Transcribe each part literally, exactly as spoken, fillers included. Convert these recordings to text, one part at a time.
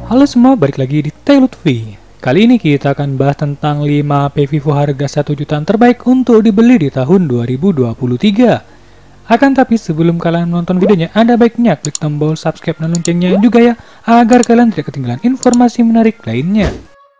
Halo semua, balik lagi di Telutvi. Kali ini kita akan bahas tentang lima H P Vivo harga satu jutaan terbaik untuk dibeli di tahun dua ribu dua puluh tiga. Akan tapi sebelum kalian menonton videonya, ada baiknya klik tombol subscribe dan loncengnya juga ya, agar kalian tidak ketinggalan informasi menarik lainnya.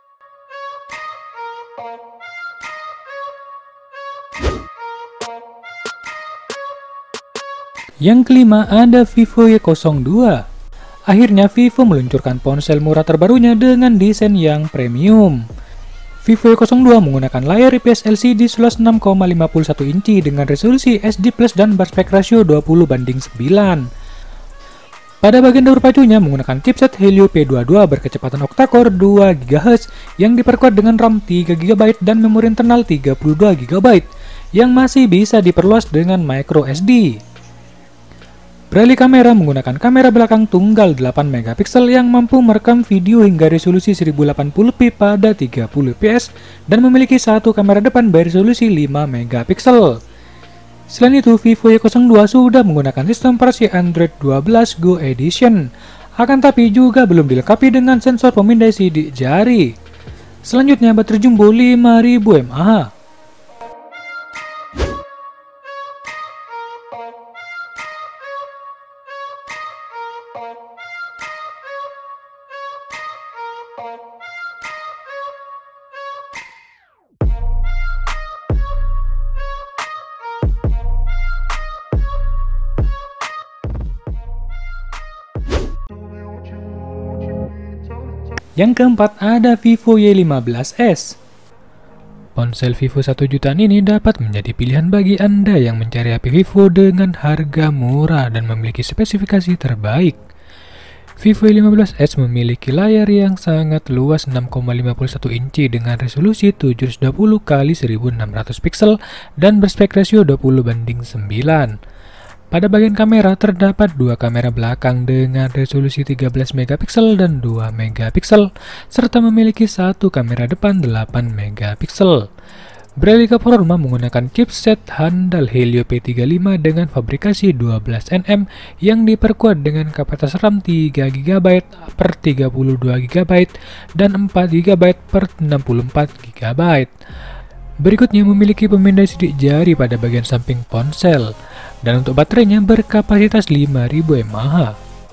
Yang kelima ada Vivo Y nol dua. Akhirnya Vivo meluncurkan ponsel murah terbarunya dengan desain yang premium. Vivo Y nol dua menggunakan layar I P S L C D seluas enam koma lima satu inci dengan resolusi H D plus dan aspek rasio dua puluh banding sembilan. Pada bagian dapur pacunya menggunakan chipset Helio P dua puluh dua berkecepatan octa-core dua giga hertz yang diperkuat dengan RAM tiga giga byte dan memori internal tiga puluh dua giga byte yang masih bisa diperluas dengan micro S D. Beralih kamera menggunakan kamera belakang tunggal delapan megapiksel yang mampu merekam video hingga resolusi seribu delapan puluh p pada tiga puluh fps dan memiliki satu kamera depan beresolusi lima megapiksel. Selain itu, Vivo Y nol dua sudah menggunakan sistem operasi Android dua belas Go Edition, akan tapi juga belum dilengkapi dengan sensor pemindai sidik jari. Selanjutnya, baterai jumbo lima ribu mAh. Yang keempat ada Vivo Y lima belas S. Ponsel Vivo satu jutaan ini dapat menjadi pilihan bagi Anda yang mencari H P Vivo dengan harga murah dan memiliki spesifikasi terbaik. Vivo Y lima belas S memiliki layar yang sangat luas enam koma lima satu inci dengan resolusi tujuh ratus dua puluh kali seribu enam ratus piksel dan aspek rasio dua puluh banding sembilan. Pada bagian kamera terdapat dua kamera belakang dengan resolusi tiga belas megapiksel dan dua megapiksel, serta memiliki satu kamera depan delapan megapiksel. Beralih ke performa menggunakan chipset handal Helio P tiga puluh lima dengan fabrikasi dua belas nanometer yang diperkuat dengan kapasitas RAM tiga giga byte per tiga puluh dua giga byte dan empat giga byte per enam puluh empat giga byte. Berikutnya memiliki pemindai sidik jari pada bagian samping ponsel. Dan untuk baterainya berkapasitas lima ribu mAh.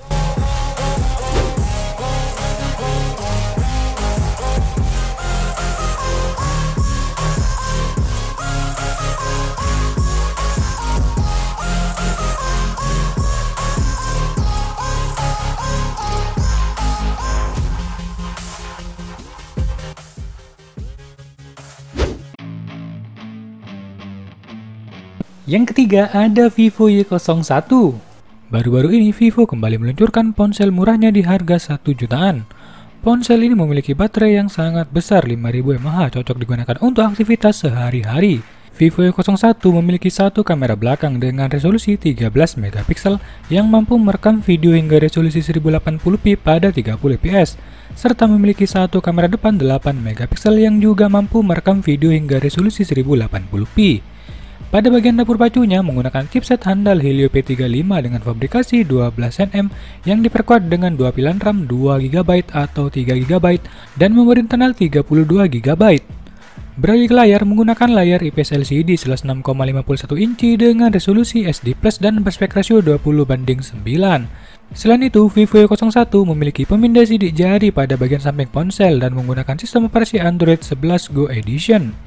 Yang ketiga ada Vivo Y nol satu. Baru-baru ini Vivo kembali meluncurkan ponsel murahnya di harga satu jutaan. Ponsel ini memiliki baterai yang sangat besar lima ribu mAh, cocok digunakan untuk aktivitas sehari-hari. Vivo Y nol satu memiliki satu kamera belakang dengan resolusi tiga belas megapiksel yang mampu merekam video hingga resolusi seribu delapan puluh p pada tiga puluh fps, serta memiliki satu kamera depan delapan megapiksel yang juga mampu merekam video hingga resolusi seribu delapan puluh p. Pada bagian dapur pacunya menggunakan chipset handal Helio P tiga puluh lima dengan fabrikasi dua belas nanometer yang diperkuat dengan dua pilihan RAM dua giga byte atau tiga giga byte dan memori internal tiga puluh dua giga byte. Beralih ke layar menggunakan layar I P S L C D seluas enam koma lima satu inci dengan resolusi H D plus dan aspek rasio dua puluh banding sembilan. Selain itu, Vivo Y nol satu memiliki pemindai sidik jari pada bagian samping ponsel dan menggunakan sistem operasi Android sebelas Go Edition.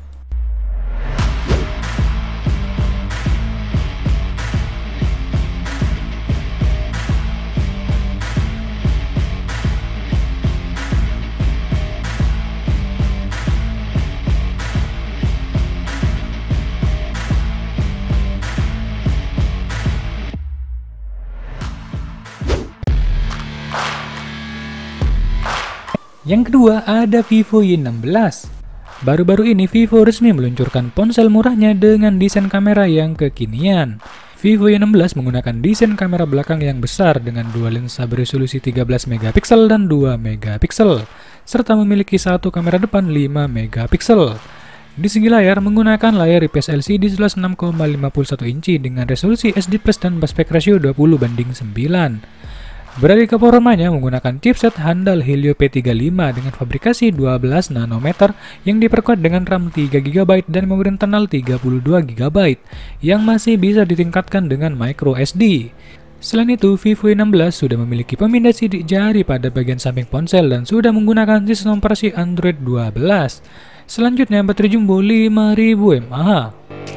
Yang kedua ada Vivo Y enam belas. Baru-baru ini Vivo resmi meluncurkan ponsel murahnya dengan desain kamera yang kekinian. Vivo Y enam belas menggunakan desain kamera belakang yang besar dengan dua lensa beresolusi tiga belas megapiksel dan dua megapiksel, serta memiliki satu kamera depan lima megapiksel. Di segi layar menggunakan layar I P S L C D seluas enam koma lima satu inci dengan resolusi H D plus dan aspek rasio dua puluh banding sembilan. Beralih ke performanya menggunakan chipset handal Helio P tiga puluh lima dengan fabrikasi dua belas nanometer yang diperkuat dengan RAM tiga giga byte dan memori internal tiga puluh dua giga byte yang masih bisa ditingkatkan dengan micro S D. Selain itu, Vivo Y enam belas sudah memiliki pemindai sidik jari pada bagian samping ponsel dan sudah menggunakan sistem operasi Android dua belas. Selanjutnya, baterai jumbo lima ribu mAh.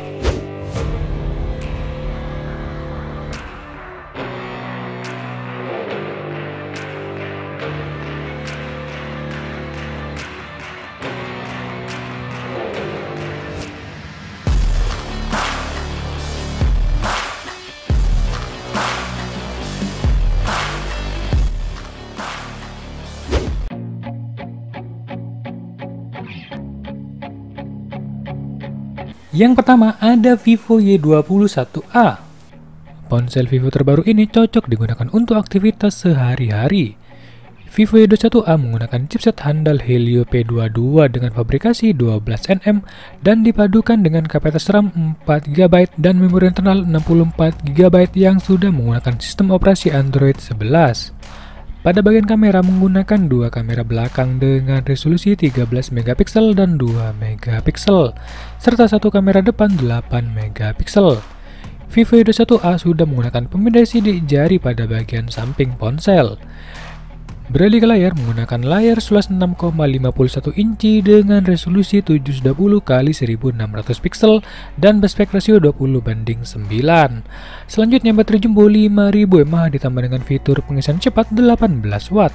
Yang pertama ada Vivo Y dua puluh satu A. Ponsel Vivo terbaru ini cocok digunakan untuk aktivitas sehari-hari. Vivo Y dua puluh satu A menggunakan chipset handal Helio P dua puluh dua dengan fabrikasi dua belas nanometer dan dipadukan dengan kapasitas RAM empat giga byte dan memori internal enam puluh empat giga byte yang sudah menggunakan sistem operasi Android sebelas. Pada bagian kamera menggunakan dua kamera belakang dengan resolusi tiga belas megapiksel dan dua megapiksel, serta satu kamera depan delapan megapiksel. Vivo Y dua puluh satu A sudah menggunakan pemindai sidik jari pada bagian samping ponsel. Beralih ke layar menggunakan layar seluas enam koma lima satu inci dengan resolusi tujuh ratus dua puluh kali seribu enam ratus piksel dan aspek rasio dua puluh banding sembilan. Selanjutnya baterai jumbo lima ribu mAh ditambah dengan fitur pengisian cepat delapan belas watt.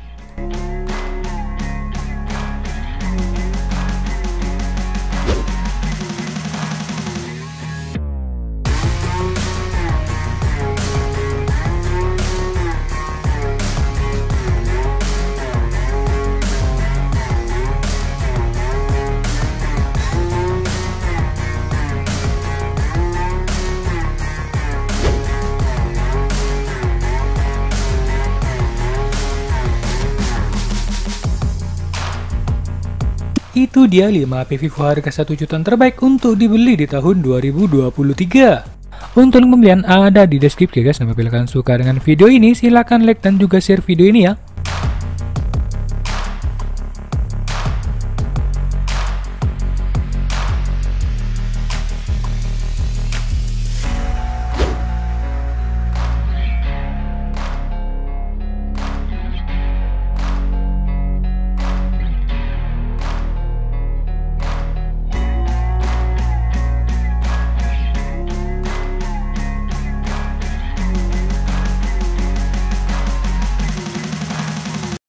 Itu dia lima H P Vivo harga satu jutaan terbaik untuk dibeli di tahun dua ribu dua puluh tiga. Untuk link pembelian ada di deskripsi guys. Dan apabila kalian suka dengan video ini, silahkan like dan juga share video ini ya.